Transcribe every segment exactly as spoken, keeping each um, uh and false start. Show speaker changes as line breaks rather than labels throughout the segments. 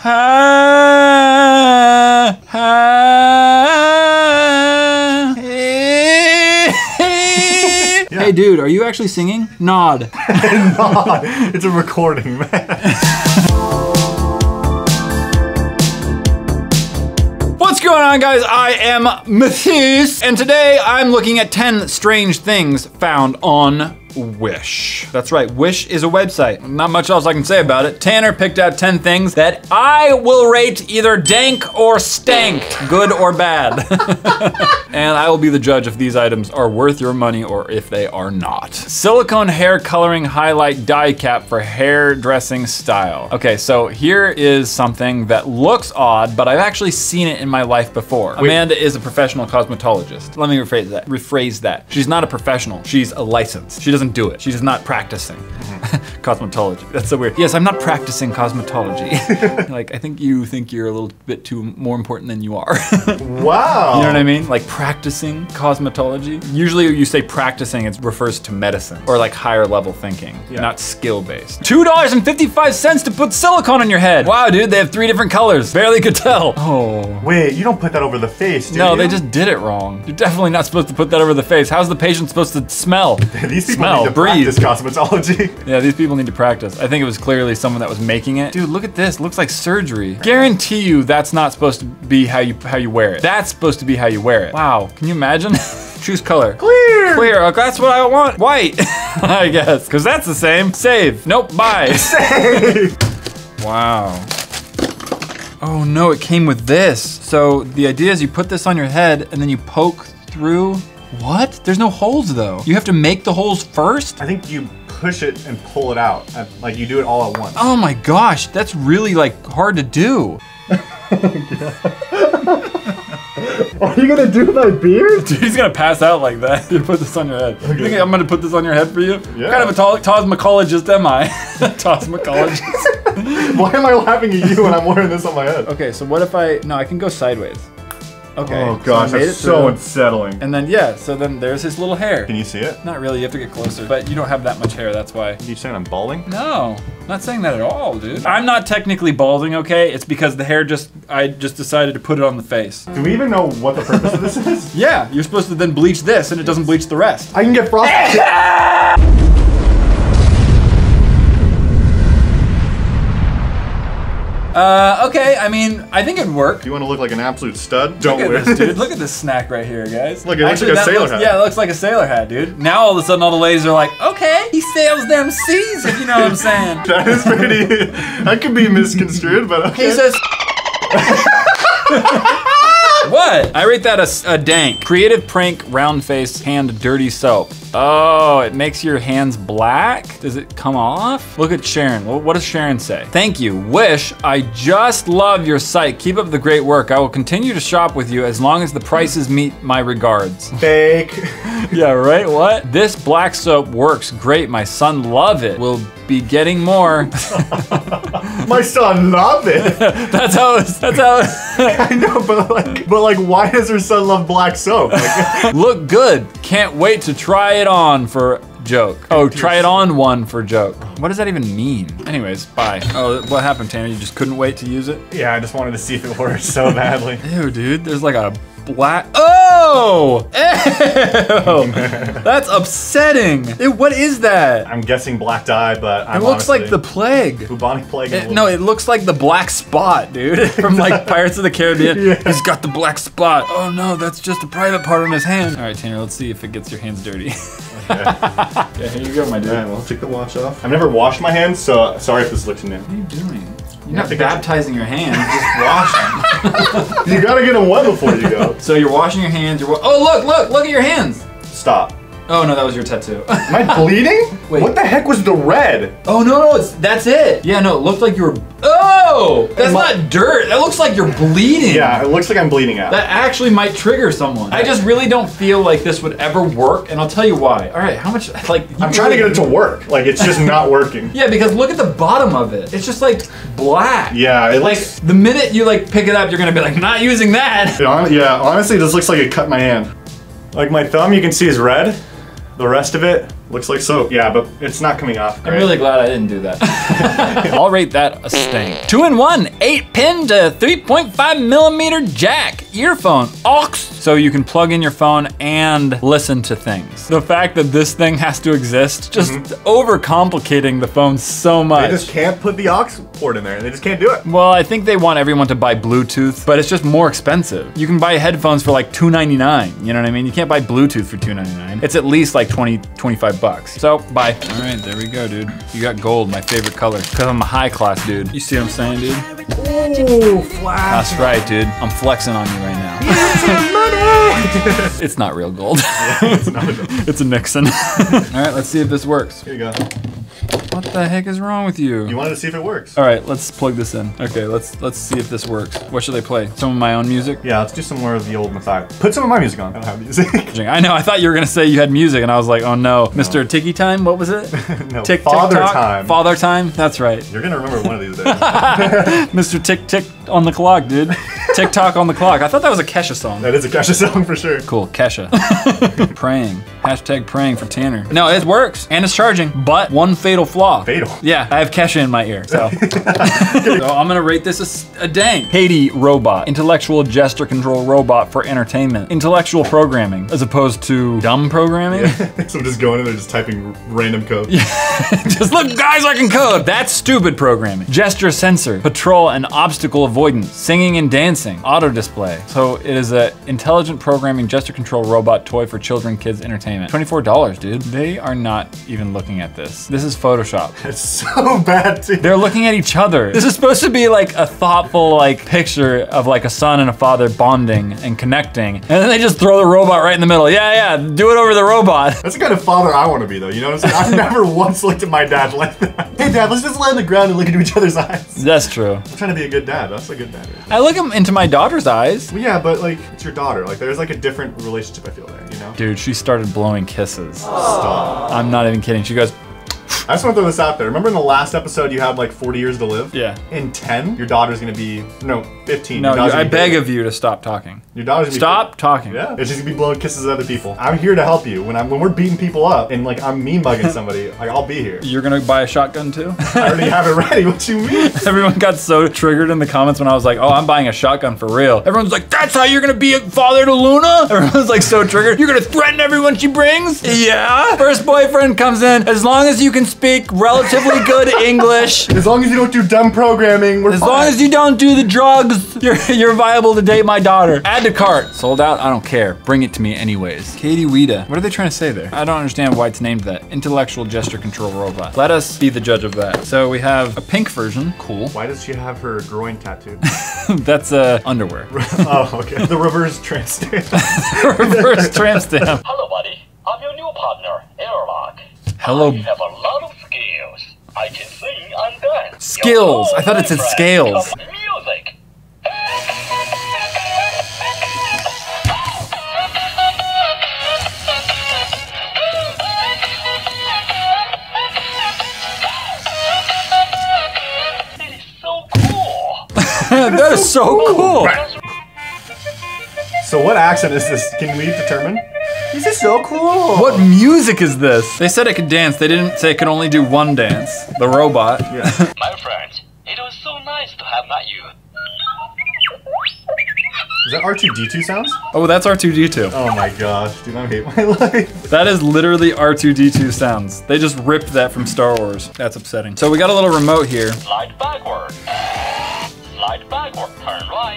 Ha, ha, hey, hey. Yeah. Hey dude, are you actually singing? Nod.
Nod. It's a recording, man.
What's going on, guys? I am Matthias, and today I'm looking at ten strange things found on Wish. That's right, Wish is a website. Not much else I can say about it. Tanner picked out ten things that I will rate either dank or stank, good or bad. And I will be the judge if these items are worth your money or if they are not. Silicone hair coloring highlight dye cap for hairdressing style. Okay, so here is something that looks odd, but I've actually seen it in my life before. Wait. Amanda is a professional cosmetologist. Let me rephrase that. Rephrase that. She's not a professional. She's a licensed. She doesn't do it. She's not practicing. Mm-hmm. Cosmetology. That's so weird. Yes, I'm not practicing cosmetology. Like, I think you think you're a little bit too more important than you are.
Wow.
You know what I mean? Like practicing cosmetology. Usually you say practicing, it refers to medicine or like higher level thinking, yeah. Not skill based. two dollars and fifty-five cents to put silicone on your head. Wow, dude, they have three different colors. Barely could tell. Oh.
Wait, you don't put that over the face, do
No,
you?
they just did it wrong. You're definitely not supposed to put that over the face. How's the patient supposed to smell?
These people
smell,
need to
breathe.
practice cosmetology.
Yeah, these people need to practice. I think it was clearly someone that was making it. Dude, look at this. Looks like surgery. Guarantee you that's not supposed to be how you how you wear it. That's supposed to be how you wear it. Wow, can you imagine? Choose color.
Clear.
Clear. Oh, that's what I want. White, I guess, because that's the same. Save. Nope. Buy.
Save.
Wow. Oh no, it came with this. So the idea is you put this on your head and then you poke through. What? There's no holes though. You have to make the holes first?
I think you push it and pull it out. Like you do it all at once.
Oh my gosh, that's really like hard to do.
Are you gonna do my beard?
Dude, he's gonna pass out like that. Dude, put this on your head. Okay. You think I'm gonna put this on your head for you?
Yeah.
What kind of a cosmetologist am I? Cosmetologist.
Why am I laughing at you when I'm wearing this on my head?
Okay, so what if I, no, I can go sideways. Okay.
Oh gosh,
so
that's so unsettling.
And then yeah, so then there's his little hair.
Can you see it?
Not really, you have to get closer. But you don't have that much hair, that's why.
Are you saying I'm balding?
No, not saying that at all, dude. I'm not technically balding, okay? It's because the hair just, I just decided to put it on the face.
Do we even know what the purpose of this is?
Yeah, you're supposed to then bleach this and it doesn't bleach the rest.
I can get frosted.
Uh, okay, I mean, I think it'd work.
Do you want to look like an absolute stud? Don't
Look
wear
at this, dude. Look at this snack right here, guys.
Look, it looks like a sailor
looks,
hat.
Yeah, it looks like a sailor hat, dude. Now all of a sudden all the ladies are like, okay, he sails them seas, if you know what I'm saying.
That is pretty, that could be misconstrued, but okay.
He says, what? I rate that a, a dank. Creative prank, round face, hand, dirty soap. Oh, it makes your hands black? Does it come off? Look at Sharon. Well, what does Sharon say? Thank you. Wish, I just love your site. Keep up the great work. I will continue to shop with you as long as the prices meet my regards.
Fake.
Yeah, right? What? This black soap works great. My son love it. We'll be getting more.
My son love it.
That's how it's, that's how it,
I know, but like, but like, why does her son love black soap? Like,
look good. Can't wait to try it on for joke. Oh, try it on one for joke. What does that even mean? Anyways, bye. Oh, what happened, Tanner? You just couldn't wait to use it?
Yeah, I just wanted to see if it worked so badly.
Ew, dude, there's like a black, oh! Ew! That's upsetting. Ew, what is that?
I'm guessing black dye, but I'm
It looks
honestly,
like the plague.
bubonic plague.
It, no, it looks like the black spot, dude. From like Pirates of the Caribbean.
Yeah.
He's got the black spot. Oh no, that's just a private part on his hand. All right, Tanner, let's see if it gets your hands dirty.
Okay.
Yeah, here you go, my dude.
All right, well, take the wash off. I've never washed my hands, so sorry if this looks new.
What are you doing? You're
Yeah,
not baptizing your hands, just wash them.
You gotta get them wet before you go.
So you're washing your hands, you're wa oh look, look, look at your hands.
Stop.
Oh no, that was your tattoo.
Am I bleeding?
Wait.
What the heck was the red?
Oh no, no, it's, that's it. Yeah, no, it looked like you were, oh! That's
My-
not dirt, that looks like you're bleeding.
Yeah, it looks like I'm bleeding out.
That actually might trigger someone. I just really don't feel like this would ever work, and I'll tell you why. All right, how much, like-
I'm trying to get it to work. Like, it's just not working.
Yeah, because look at the bottom of it. It's just like black.
Yeah, it
Like,
looks...
the minute you like pick it up, you're gonna be like, not using that.
It hon- yeah, honestly, this looks like it cut my hand. Like, my thumb, you can see is red. The rest of it, Looks like soap. Yeah, but it's not coming off.
I'm really glad I didn't do that. I'll rate that a stank. Two in one, eight pin to three point five millimeter jack, earphone, aux. So you can plug in your phone and listen to things. The fact that this thing has to exist, just mm-hmm. overcomplicating the phone so much.
They just can't put the aux port in there. They just can't do it.
Well, I think they want everyone to buy Bluetooth, but it's just more expensive. You can buy headphones for like two ninety-nine. You know what I mean? You can't buy Bluetooth for two ninety-nine. It's at least like twenty, twenty-five bucks. So buy. All right, there we go, dude. You got gold, my favorite color. Cause I'm a high class dude. You see what I'm saying, dude?
Ooh, flash.
That's right, dude. I'm flexing on you right now. It's not real gold.
Yeah, it's not a gold.
It's a Nixon. All right, let's see if this works.
Here you go.
What the heck is wrong with you?
You wanted to see if it works.
All right, let's plug this in. Okay, let's let's see if this works. What should I play? Some of my own music?
Yeah, let's do some more of the old Matthias. Put some of my music on. I don't have music.
I know, I thought you were gonna say you had music and I was like, oh no. no. Mister Tiki Time, what was it?
No,
tick,
Father
tick,
Time.
Father Time, that's right.
You're gonna remember one of these days.
Mister Tick Tick on the clock, dude. TikTok on the clock. I thought that was a Kesha song.
That is a Kesha song for sure.
Cool, Kesha. Praying. Hashtag praying for Tanner. No, it works and it's charging, but one fatal flaw.
Fatal?
Yeah, I have Kesha in my ear, so. So I'm gonna rate this a, a dank. Haiti robot. Intellectual gesture control robot for entertainment. Intellectual programming, as opposed to dumb programming.
Yeah. So I'm just going in there just typing random code.
Yeah. Just look, guys, I can code. That's stupid programming. Gesture sensor, patrol and obstacle avoidance, singing and dancing, auto display. So it is a intelligent programming gesture control robot toy for children, kids, entertainment. twenty-four dollars, dude. They are not even looking at this. This is Photoshop.
It's so bad, too.
They're looking at each other. This is supposed to be like a thoughtful like picture of like a son and a father bonding and connecting. And then they just throw the robot right in the middle. Yeah, yeah, do it over the robot.
That's the kind of father I want to be though, you know what I'm saying? I've never once looked at my dad like that. Hey dad, let's just lay on the ground and look into each other's eyes.
That's true.
I'm trying to be a good dad. That's a good dad. Right?
I look into my daughter's eyes.
Well, yeah, but like, it's your daughter. Like, there's like a different relationship, I feel there, you know?
Dude, she started blowing kisses.
Stop.
I'm not even kidding. She goes,
I just want to throw this out there. Remember in the last episode you had like forty years to live?
Yeah. In
ten, your daughter's gonna be, no, fifteen.
No, you, I beg of you to stop talking.
Your daughter's gonna
Stop
be
talking.
Yeah, and she's gonna be blowing kisses at other people. I'm here to help you. When I'm when we're beating people up and like I'm mean mugging somebody, like I'll be here.
You're gonna buy a shotgun too?
I already have it ready. What you mean?
Everyone got so triggered in the comments when I was like, oh, I'm buying a shotgun for real. Everyone's like, that's how you're gonna be a father to Luna? Everyone's like so triggered. You're gonna threaten everyone she brings? Yeah. First boyfriend comes in, as long as you can speak relatively good English.
As long as you don't do dumb programming, we're
As
fine.
long as you don't do the drugs, you're, you're viable to date my daughter. Add to cart. Sold out? I don't care. Bring it to me anyways. Katie Wida. What are they trying to say there? I don't understand why it's named that. Intellectual gesture control robot. Let us be the judge of that. So we have a pink version. Cool.
Why does she have her groin tattooed?
That's uh, underwear.
Oh, okay. The reverse tramp stamp.
Reverse tramp stamp.
Hello, buddy. I'm your new partner, Airlock.
Hello.
I have a lot of skills. I can sing and dance.
Skills. I thought it said scales.
Music. It is so cool.
That is so cool.
So what accent is this? Can we determine? This is so cool.
What music is this? They said it could dance. They didn't say it could only do one dance. The robot.
Yeah.
My friend, it was so nice to have met you.
Is that R two D two sounds?
Oh, that's R two D two.
Oh my gosh, dude, I hate my life.
That is literally R two D two sounds. They just ripped that from Star Wars. That's upsetting. So we got a little remote here.
Slide backward. Slide backward. Turn right.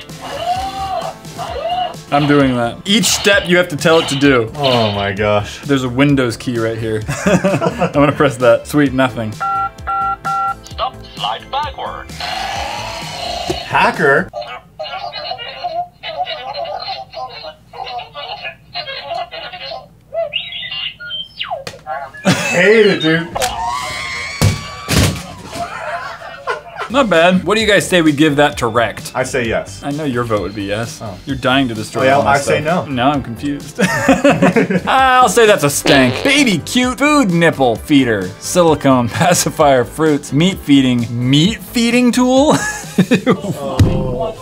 I'm doing that. Each step you have to tell it to do.
Oh my gosh.
There's a Windows key right here. I'm gonna press that. Sweet, nothing.
Stop. Slide backward.
Hacker? Hate it, dude.
Not bad. What do you guys say we give that to Wrecked?
I say yes.
I know your vote would be yes.
Oh.
You're dying to destroy
Oh, yeah,
all my
I
stuff.
say no.
Now I'm confused. I'll say that's a stank. Baby cute food nipple feeder, silicone pacifier fruits, meat feeding, meat feeding tool?
Oh.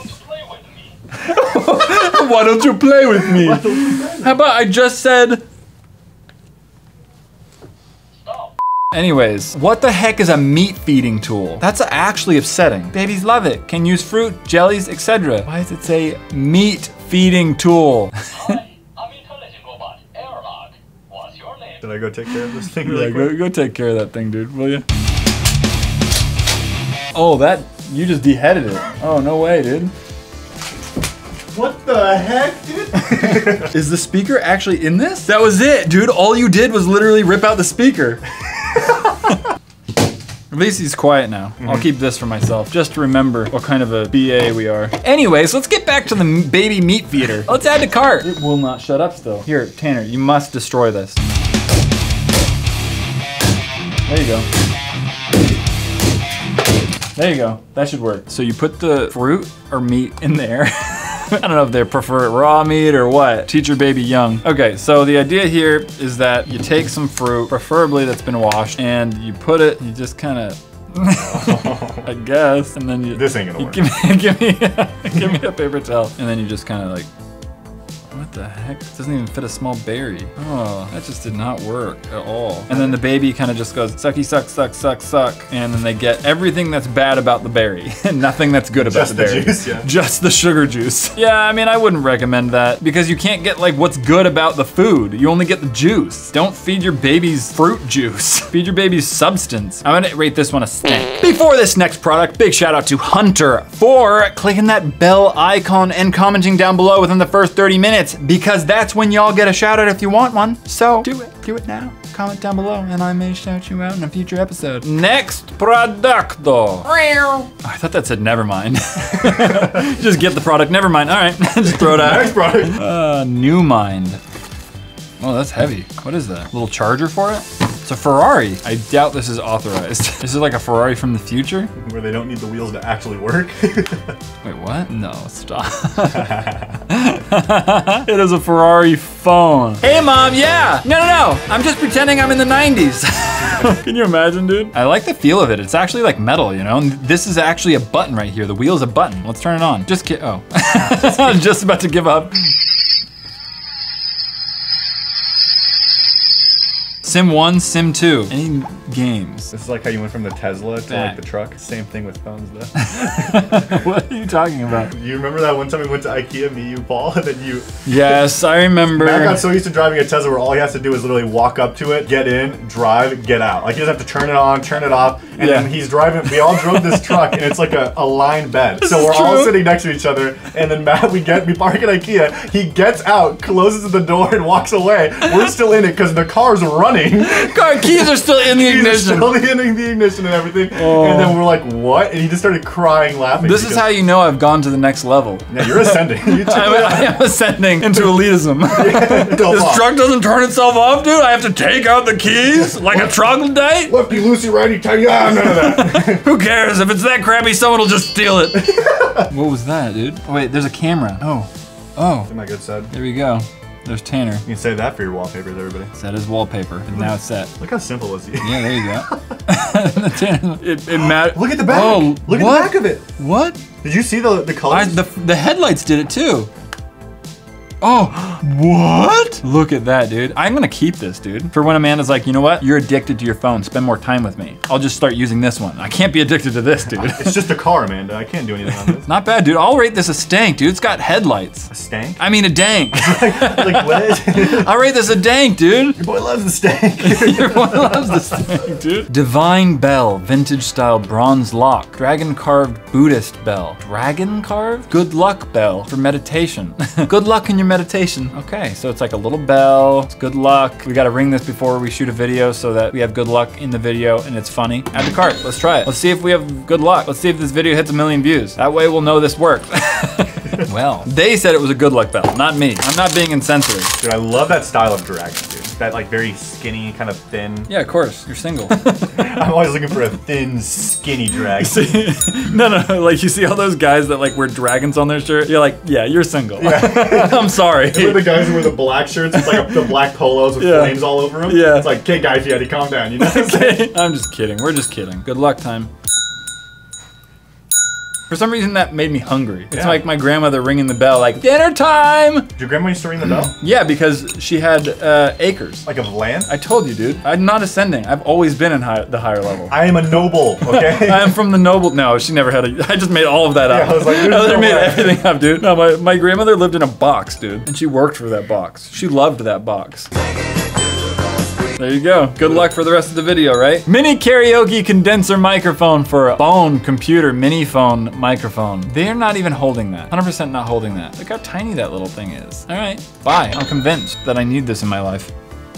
Why don't you play with me? How about I just said Anyways, what the heck is a meat feeding tool? That's actually upsetting. Babies love it. Can use fruit, jellies, et cetera. Why does it say meat feeding tool?
Hi, I'm intelligent robot, Airlock. What's your name?
Did I go take care of this thing really
Yeah,
quick?
go, go take care of that thing, dude, will you? Oh, that, you just beheaded it. Oh, no way, dude.
What the heck, dude?
Is the speaker actually in this? That was it, dude. All you did was literally rip out the speaker. At least he's quiet now. Mm-hmm. I'll keep this for myself, just to remember what kind of a B A we are. Anyways, let's get back to the m- baby meat feeder. Let's add to cart. It will not shut up still. Here, Tanner, you must destroy this. There you go. There you go. That should work. So you put the fruit or meat in there. I don't know if they prefer raw meat or what. Teach your baby young. Okay, so the idea here is that you take some fruit, preferably that's been washed, and you put it, you just kind of, I guess, and then you-
This ain't gonna
you
work.
Give me, give me, give me a paper towel. And then you just kind of like, what the heck? It doesn't even fit a small berry. Oh, that just did not work at all. And then the baby kind of just goes sucky, suck, suck, suck, suck. And then they get everything that's bad about the berry and nothing that's good about
Just
the
the
berry.
juice, yeah.
Just the sugar juice. Yeah, I mean, I wouldn't recommend that because you can't get like what's good about the food. You only get the juice. Don't feed your baby's fruit juice. Feed your baby's substance. I'm gonna rate this one a stank. Before this next product, big shout out to Hunter for clicking that bell icon and commenting down below within the first thirty minutes because that's when y'all get a shout out if you want one. So do it, do it now. Comment down below and I may shout you out in a future episode. Next producto. Oh, I thought that said never mind. Just get the product, never mind. All right, just throw it out.
Next product.
Uh, new mind. Oh, that's heavy. What is that? Little charger for it? It's a Ferrari. I doubt this is authorized. This is like a Ferrari from the future?
Where they don't need the wheels to actually work.
Wait, what? No, stop. It is a Ferrari phone. Hey, Mom, yeah. No, no, no. I'm just pretending I'm in the nineties. Can you imagine, dude? I like the feel of it. It's actually like metal, you know? And this is actually a button right here. The wheel's a button. Let's turn it on. Just kid. Oh. I was just about to give up. Sim one, Sim two. Any games?
This is like how you went from the Tesla to
Yeah.
like the truck. Same thing with phones though.
What are you talking about?
You remember that one time we went to IKEA, me, you, Paul, and then you...
Yes, I remember.
Matt got so used to driving a Tesla where all he has to do is literally walk up to it, get in, drive, get out. Like he doesn't have to turn it on, turn it off, and
Yeah.
then he's driving, we all drove this truck and it's like a, a line bed. So
is
we're all
true.
sitting next to each other and then Matt, we get, we park at IKEA, he gets out, closes the door and walks away. We're still in it because the car's running.
Car keys are still in the
He's
ignition.
still in the ignition and everything.
Oh.
And then we're like, what? And he just started crying, laughing.
This is
because-
how you know I've gone to the next level.
Yeah, you're ascending. You took
I'm,
it
I am ascending into elitism.
Go
This
off.
truck doesn't turn itself off, dude. I have to take out the keys like a troglodyte.
Lefty loosey, righty tighty. Ah, none of that.
Who cares? If it's that crappy, someone will just steal it. What was that, dude? Oh, wait, there's a camera. Oh, oh,
My good side.
there we go. There's Tanner.
You can save that for your wallpapers, everybody.
Set as wallpaper, and now it's set.
Look how simple it was.
Yeah, there you go. Tanner, it, it matters.
Look at the back.
Oh,
Look at
what?
the back of it.
What?
Did you see the the
I,
colors?
the, the headlights did it too. Oh, what? Look at that, dude. I'm gonna keep this, dude. For when Amanda's like, you know what? You're addicted to your phone. Spend more time with me. I'll just start using this one. I can't be addicted to this, dude.
It's just a car, Amanda. I can't do anything on this.
Not bad, dude. I'll rate this a stank, dude. It's got headlights.
A stank?
I mean a dank.
Like what?
I'll rate this a dank, dude.
Your boy loves the stank.
Your boy loves this thing, dude. Divine Bell, vintage style bronze lock. Dragon carved Buddhist bell. Dragon carved? Good luck bell for meditation. Good luck in your meditation. Okay, so it's like a little bell. It's good luck. We gotta ring this before we shoot a video so that we have good luck in the video and it's funny. Add to cart. Let's try it. Let's see if we have good luck. Let's see if this video hits a million views. That way we'll know this worked. Well, they said it was a good luck bell, not me. I'm not being insensitive.
Dude, I love that style of dragon, dude. That like very skinny, kind of thin.
Yeah, of course. You're single.
I'm always looking for a thin, skinny dragon.
No, no, no, like you see all those guys that like wear dragons on their shirt? You're like, yeah, you're single. I'm sorry.
Remember the guys who wear the black shirts? It's like a, the black polos with
Yeah.
flames all over them?
Yeah.
It's like, okay, guys, you had to calm down, you know what I'm saying?
I'm just kidding. We're just kidding. Good luck time. For some reason, that made me hungry. It's
Yeah.
like my grandmother ringing the bell, like, dinner time!
Did your grandma used to ring the bell?
Yeah, because she had uh, acres.
Like of land?
I told you, dude. I'm not ascending. I've always been in high, the higher level.
I am a noble, okay?
I'm from the noble. No, she never had a. I just made all of that up.
Yeah, I was like, there's
I literally
no
made
way.
everything up, dude. No, my, my grandmother lived in a box, dude. And she worked for that box. She loved that box. There you go. Good luck for the rest of the video, right? Mini karaoke condenser microphone for a phone, computer, mini phone microphone. They're not even holding that. one hundred percent not holding that. Look how tiny that little thing is. All right, bye. I'm convinced that I need this in my life.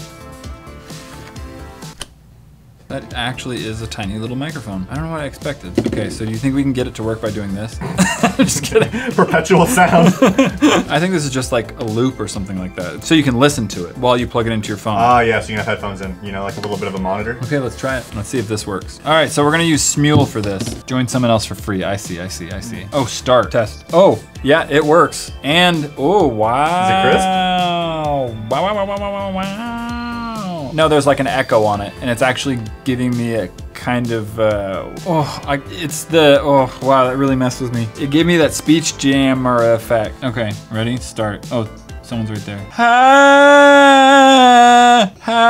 That actually is a tiny little microphone. I don't know what I expected. Okay, so do you think we can get it to work by doing this? I'm just kidding.
Perpetual sound.
I think this is just like a loop or something like that. So you can listen to it while you plug it into your phone.
Ah, yeah, so you can have headphones in, you know, like a little bit of a monitor.
Okay, let's try it. Let's see if this works. All right, so we're gonna use Smule for this. Join someone else for free. I see, I see, I see. Oh, start, test. Oh, yeah, it works. And, oh, wow.
Is it crisp?
Wow, wow, wow, wow, wow, wow. No, there's like an echo on it, and it's actually giving me a kind of, uh, oh, I, it's the, oh, wow, that really messed with me. It gave me that speech jammer effect. Okay, ready? Start. Oh, someone's right there. Ha,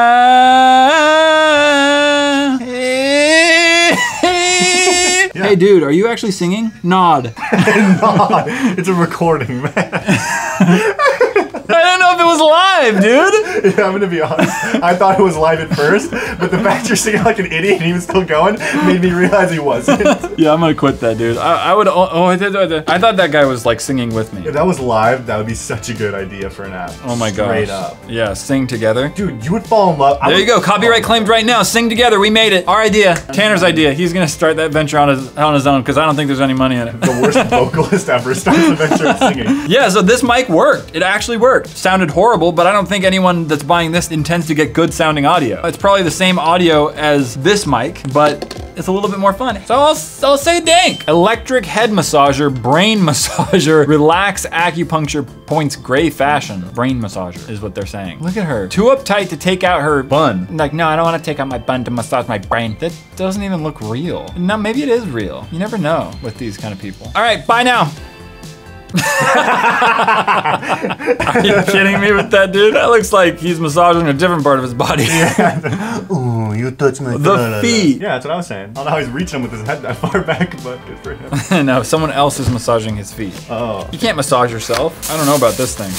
ha, hey, hey.
Yeah.
Hey, dude, are you actually singing? Nod.
No, it's a recording, man.
I don't know if it was live, dude.
Yeah, I'm gonna be honest. I thought it was live at first, but the fact you're singing like an idiot and he was still going made me realize he wasn't.
Yeah, I'm gonna quit that, dude. I, I would. Oh, oh, I did. I did. I thought that guy was like singing with me.
If that was live, that would be such a good idea for an app.
Oh my gosh.
Straight up.
Yeah, sing together.
Dude, you would fall in love. I
There you
would-
go. Copyright claimed right now. Sing together. We made it. Our idea. Tanner's idea. He's gonna start that venture on his on his own because I don't think there's any money in it.
The worst vocalist ever starts a venture of singing.
Yeah, so this mic worked. It actually worked. Sounded horrible, but I don't think anyone that's buying this intends to get good sounding audio. It's probably the same audio as this mic, but it's a little bit more fun. So I'll, I'll say DANK. Electric head massager, brain massager, relax acupuncture points gray fashion. Brain massager is what they're saying. Look at her. Too uptight to take out her bun. Like, no, I don't want to take out my bun to massage my brain. That doesn't even look real. No, maybe it is real. You never know with these kind of people. All right, bye now. Are you kidding me with that, dude? That looks like he's massaging a different part of his body.
Yeah. Ooh, you touch my
The feet.
Yeah, that's what I was saying. I don't know how he's reaching him with his head that far back, but good for him.
No, someone else is massaging his feet.
Oh.
You can't massage yourself. I don't know about this thing.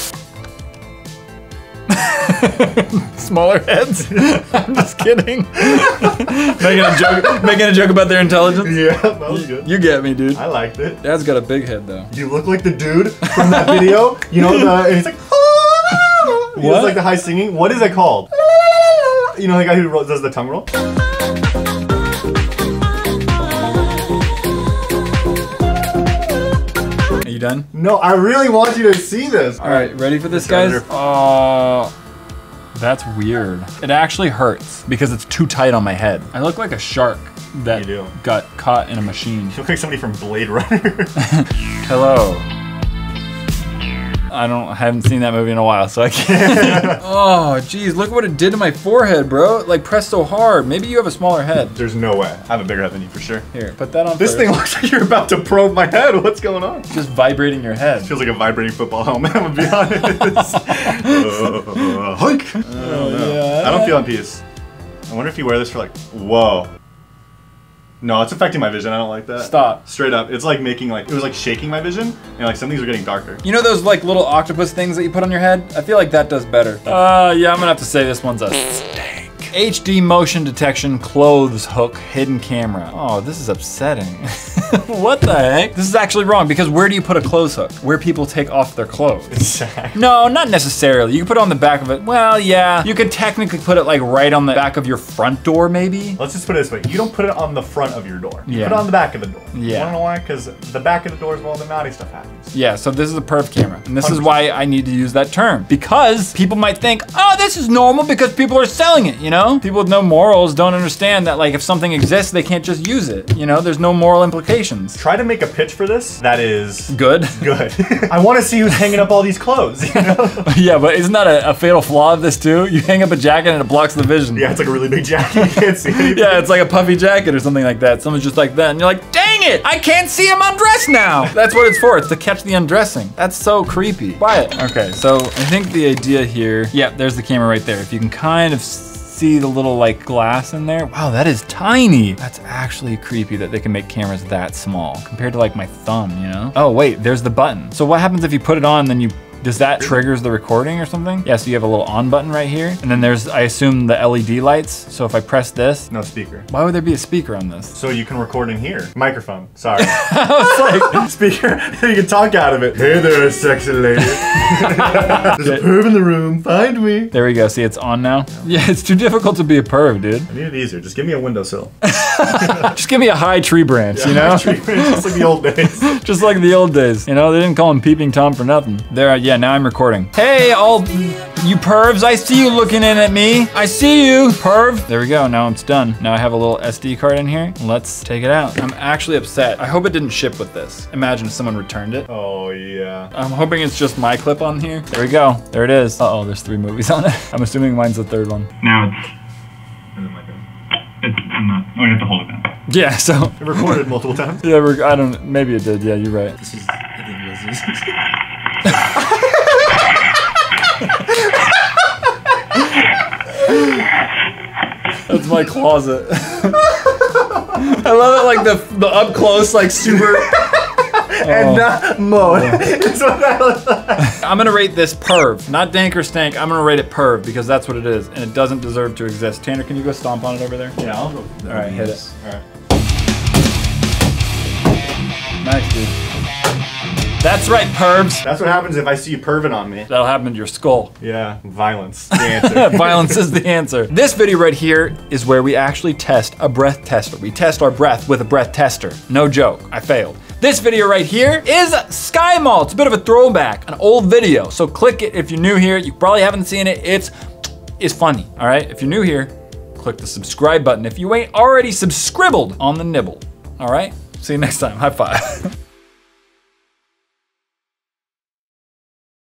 Smaller heads? I'm just kidding. making a joke making a joke about their intelligence?
Yeah, that was good.
You get me, dude.
I liked it.
Dad's got a big head though.
You look like the dude from that video. You know, the, and he's like, he does
What?
like the high singing. What is it called? You know the guy who ro- does the tongue roll?
Are you done?
No, I really want you to see this.
All right, ready for this,
Yes,
guys?
sir.
Oh, that's weird. It actually hurts because it's too tight on my head. I look like a shark that
You do.
got caught in a machine.
You look like somebody from Blade Runner.
Hello. I don't I haven't seen that movie in a while, so I can't. Oh, geez, look what it did to my forehead, bro. It, like pressed so hard. Maybe you have a smaller head.
There's no way. I have a bigger head than you for sure.
Here, put that on
This
first.
thing looks like you're about to probe my head. What's going on?
Just vibrating your head.
Feels like a vibrating football helmet, I'm gonna be honest. uh, hike! I don't know.
yeah.
I don't feel in peace. I wonder if you wear this for like, whoa. No, it's affecting my vision. I don't like that.
Stop.
Straight up. It's like making like, it was like shaking my vision, and like some things are getting darker.
You know those like little octopus things that you put on your head? I feel like that does better. Uh, yeah, I'm gonna have to say this one's a stank. H D motion detection clothes hook hidden camera. Oh, this is upsetting. What the heck? This is actually wrong because where do you put a clothes hook? Where people take off their clothes.
Exactly.
No, not necessarily. You can put it on the back of it. Well, yeah. You could technically put it like right on the back of your front door, maybe.
Let's just put it this way. You don't put it on the front of your door. You
Yeah.
put it on the back of the door.
Yeah.
You wanna know why? Because the back of the door is where all the naughty stuff happens.
Yeah, so this is a perv camera. And this is
one hundred percent.
why I need to use that term. Because people might think, oh, this is normal because people are selling it, you know? People with no morals don't understand that like if something exists, they can't just use it. You know, there's no moral implications.
Try try to make a pitch for this that is
Good.
good. I want to see who's hanging up all these clothes, you know?
Yeah, but isn't that a, a fatal flaw of this too? You hang up a jacket and it blocks the vision.
Yeah, it's like a really big jacket. You can't see anything.
Yeah, it's like a puffy jacket or something like that. Someone's just like that, and you're like, dang it! I can't see him undressed now! That's what it's for, it's to catch the undressing. That's so creepy. Quiet. Okay, so I think the idea here, yeah, there's the camera right there. If you can kind of see the little like glass in there. Wow, that is tiny. That's actually creepy that they can make cameras that small compared to like my thumb, you know? Oh wait, there's the button. So what happens if you put it on and then you, does that triggers the recording or something? Yeah, so you have a little on button right here. And then there's, I assume, the L E D lights. So if I press this.
No speaker.
Why would there be a speaker on this?
So you can record in here. Microphone, sorry.
I was like,
Speaker, you can talk out of it. Hey there, sexy lady. There's a perv in the room, find me.
there we go, see it's on now? Yeah, it's too difficult to be a perv, dude.
I need it easier, just give me a windowsill.
Just give me a high tree branch, you know?
Just like the old days.
Just like the old days. You know, they didn't call him Peeping Tom for nothing. There, yeah, now I'm recording. Hey, all you pervs, I see you looking in at me. I see you, perv. There we go, now it's done. Now I have a little S D card in here. Let's take it out. I'm actually upset. I hope it didn't ship with this. Imagine if someone returned it.
Oh, yeah.
I'm hoping it's just my clip on here. There we go, there it is. Uh-oh, there's three movies on it. I'm assuming mine's the third one. Now it's, it's not, oh, you have to hold it down. Yeah, so.
It recorded multiple times.
Yeah, we're, I don't, maybe it did, yeah, you're right.
This is, I think this is.
That's my closet. I love it, like the the up close, like super.
And not mode. It's what that looks like.
I'm gonna rate this perv, not dank or stank. I'm gonna rate it perv because that's what it is, and it doesn't deserve to exist. Tanner, can you go stomp on it over there?
Yeah, I'll go.
All right, hit it.
All right.
Nice, dude. That's right, pervs.
That's what happens if I see you perving on me.
That'll happen to your skull.
Yeah, violence. The answer.
Violence is the answer. This video right here is where we actually test a breath tester. We test our breath with a breath tester. No joke, I failed. This video right here is Sky Mall. It's a bit of a throwback, an old video. So click it if you're new here. You probably haven't seen it. It's, it's funny, all right? If you're new here, click the subscribe button if you ain't already subscribbled on the nibble, all right? See you next time, high five.